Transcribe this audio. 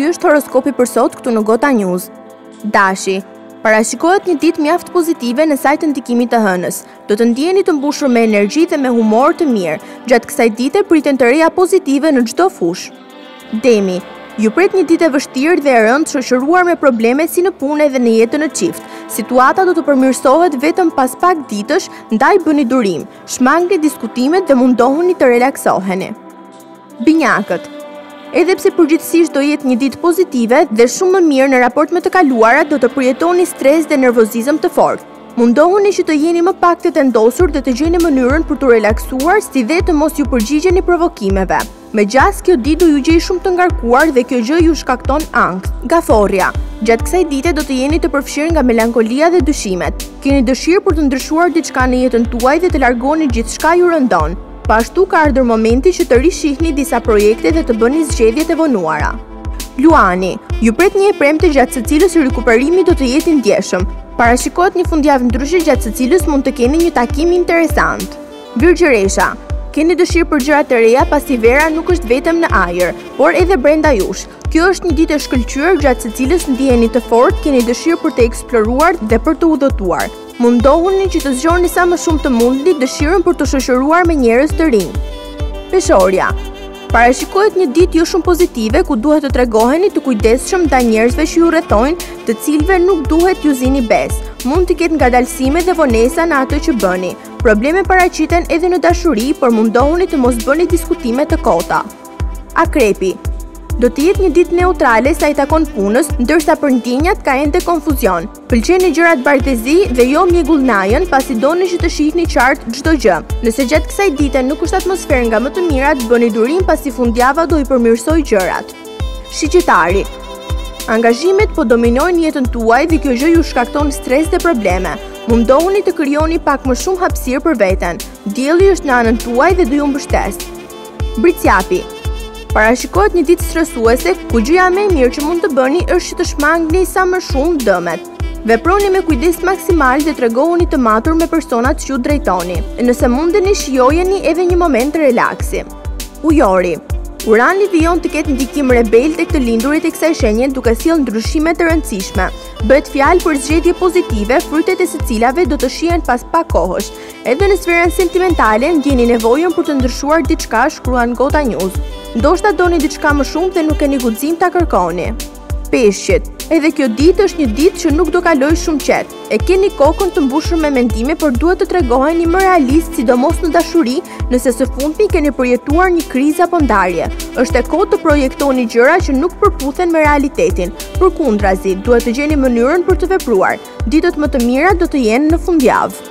ky është horoskopi për sot këtu në Gota News. Dashi, parashikohet një ditë mjaft pozitive në sajtën ndikimit të hënës. Do të ndjeni të mbushur me energji dhe me humor të mirë. Gjatë kësaj dite priten të reja pozitive në çdo fushë. Demi, ju pret një ditë e vështirë dhe e rëndë shoqëruar me probleme si në punë dhe në jetën në çift. Situata do të përmirësohet vetëm pas pak ditësh, ndaj bëni durim, shmangni diskutimet dhe mundohuni të relaksoheni. Binjakët, edhe pse përgjithsisht do jetë një ditë pozitive dhe shumë më mirë në raport me të kaluarat, do të përjetoni stres dhe nervozizëm të fortë. Mundohuni që të jeni më pak të vendosur dhe të gjeni mënyrën për të relaksuar, si dhe të mos ju përgjigjeni provokimeve. Megjithëse kjo ditë do ju gjej shumë të ngarkuar dhe kjo gjë ju shkakton ankth. Gaforja, gjatë kësaj dite do të jeni të përfshirë nga melankolia dhe dyshimet. Keni dëshirë për të ndryshuar diçka në jetën tuaj dhe të largoni gjithçka ju rëndon. Pashtu ka ardhur momenti që të rishihni disa projekte dhe të bëni zgjedhjet e vonuara. Luani, ju pret një e premte gjatë së cilës rikuperimi do të jetë i ndjeshëm. Parashikohet një fundjavë ndryshe gjatë së cilës mund të keni një takim interesant. Virgjëresha, keni dëshirë për gjëra të reja pasi vera nuk është vetëm në ajër, por edhe brenda jush. Kjo është një ditë e shkëlqyer gjatë së cilës ndiheni të fortë, keni dëshirë për të eksploruar dhe për të udhëtuar. Mundohuni që të zgjoni sa më shumë të mundni dëshirën për të shoqëruar me njerëz të rinj. Peshorja, parashikohet një ditë jo shumë pozitive ku duhet të tregoheni të kujdesshëm ndaj njerëzve që ju rrethojnë, të cilëve nuk duhet ju zini bes. Mund të ketë ngadalësime dhe vonesa në atë që bëni. Probleme paraqiten edhe në dashuri, por mundohuni të mos bëni diskutime të kota. Akrepi, do të jetë një ditë neutrale sa i takon punës, ndërsa për ndjenjat ka ende konfuzion. Pëlqeni gjërat bardhëzi dhe jo mjegullnajën, pasi doni që të shihni qartë çdo gjë. Nëse gjatë kësaj dite nuk është atmosferë nga më të mirat, bëni durim pasi fundjava do i përmirësoj gjërat. Shiqetari, angazhimet po dominojnë jetën tuaj dhe kjo gjë ju shkakton stres dhe probleme. Mundohuni të krijoni pak më shumë hapësirë për veten. Dielli është në anën tuaj dhe do ju mbështes. Bricjapi, parashikohet një ditë stresuese ku gjëja më e mirë që mund të bëni është që të shmangni sa më shumë dëmet. Veproni me kujdes maksimal dhe tregohuni të matur me personat që ju drejtoni. Nëse mundeni, shijojeni edhe një moment të relaksi. Ujori, Urani vijon të ketë ndikim rebel tek të lindurit e kësaj shenje duke sjellë ndryshime të rëndësishme. Bëhet fjalë për zgjedhje pozitive, frytet e së cilave do të shihen pas pak kohësh. Edhe në sferën sentimentale ndjeni nevojën për të ndryshuar diçka, shkruan Gota News. Ndoshta doni diçka më shumë dhe nuk keni guxim ta kërkoni. Peshqit, edhe kjo ditë është një ditë që nuk do kaloj shumë qetë. E keni kokën të mbushur me mendime, por duhet të tregoheni më realist, sidomos në dashuri, nëse së fundmi keni përjetuar një krizë apo ndarje. Është e kohë të projektoni gjëra që nuk përputhen me realitetin. Përkundrazi, duhet të gjeni mënyrën për të vepruar. Ditët më të mira do të jenë në fundjavë.